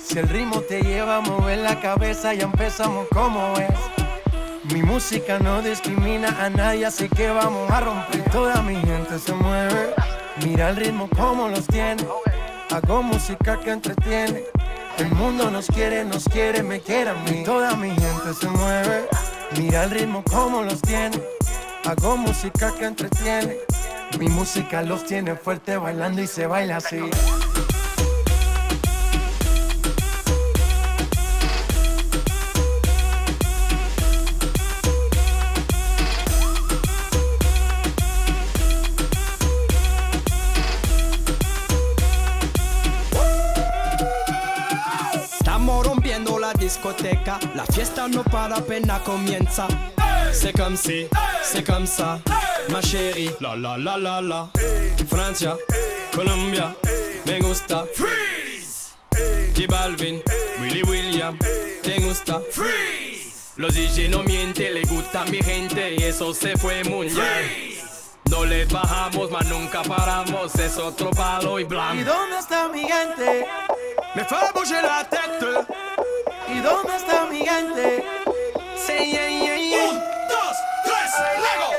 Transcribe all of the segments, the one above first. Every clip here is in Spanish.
Si el ritmo te lleva a mover la cabeza, ya empezamos como es. Mi música no discrimina a nadie, así que vamos a romper. Toda mi gente se mueve, mira el ritmo como los tiene. Hago música que entretiene. El mundo nos quiere, me quiere a mí. Toda mi gente se mueve, mira el ritmo como los tiene. Hago música que entretiene. Mi música los tiene fuerte bailando y se baila así. Estamos rompiendo la discoteca, la fiesta no para, apenas comienza. C'est comme si, c'est comme ça, ma chérie. La la la la la. Francia, Colombia, me gusta. Freeze. J Balvin, Willy William, te gusta. Freeze. Los DJ no mienten, le gusta a mi gente y eso se fue mundial. No les bajamos, mas nunca paramos, es otro palo y blanco. ¿Y dónde está mi gente? Me fait bouger la tête. ¿Y dónde está mi gente? Say yeah, yeah, yeah. 1, 2, 3, Lego.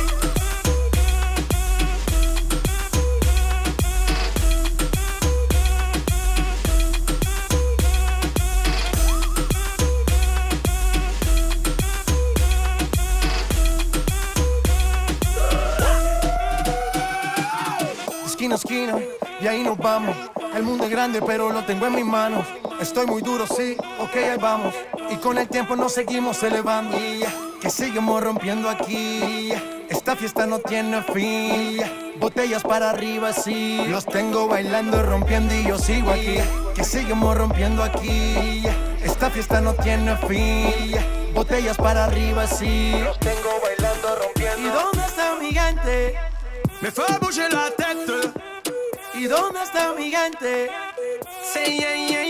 Esquina a esquina, y ahí nos vamos. El mundo es grande, pero lo tengo en mis manos. Estoy muy duro, sí, ok, ahí vamos. Y con el tiempo nos seguimos elevando. Que seguimos rompiendo aquí. Esta fiesta no tiene fin. Botellas para arriba, sí. Los tengo bailando, rompiendo y yo sigo aquí. Que seguimos rompiendo aquí. Esta fiesta no tiene fin. Botellas para arriba, sí. Los tengo bailando, rompiendo. ¿Y dónde está mi gente? Me fait bouger la tête. ¿Y dónde está mi gente? Say yeah, yeah.